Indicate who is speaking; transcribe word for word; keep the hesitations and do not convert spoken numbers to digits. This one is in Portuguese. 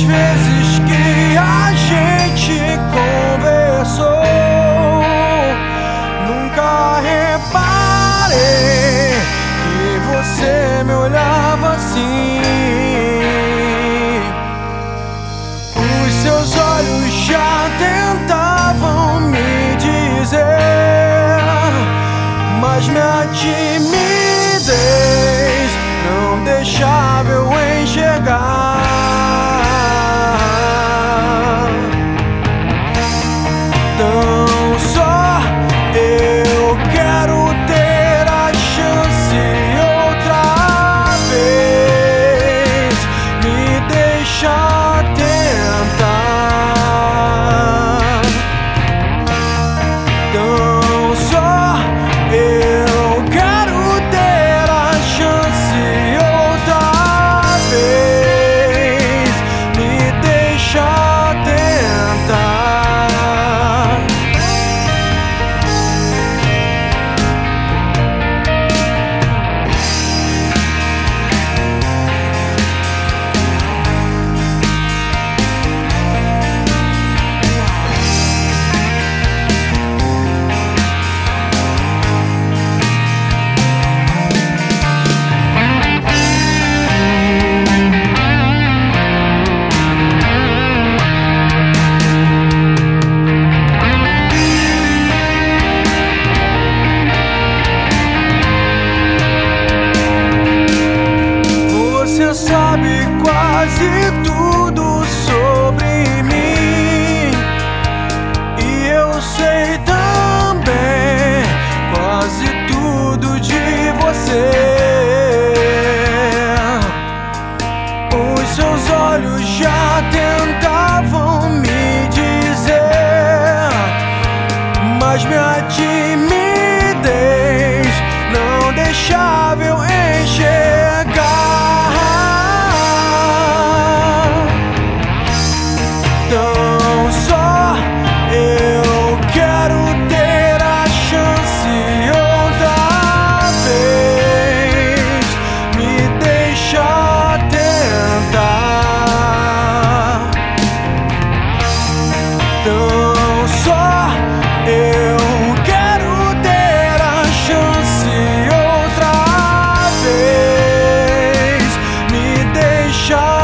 Speaker 1: vezes que a gente conversou, nunca reparei que você me olhava assim. Os seus olhos já tentavam me dizer, mas minha timidez não deixava eu enxergar. Então só eu quero ter a chance outra vez, me deixar tentar. Então só eu quero ter a chance outra vez, me deixar tentar. Você sabe quase tudo sobre mim, e eu sei também quase tudo de você. Os seus olhos já tentavam me dizer, mas minha timidez não deixava eu enxergar. Então só eu quero ter a chance outra vez, me deixar tentar. Então só eu quero ter a chance outra vez, me deixar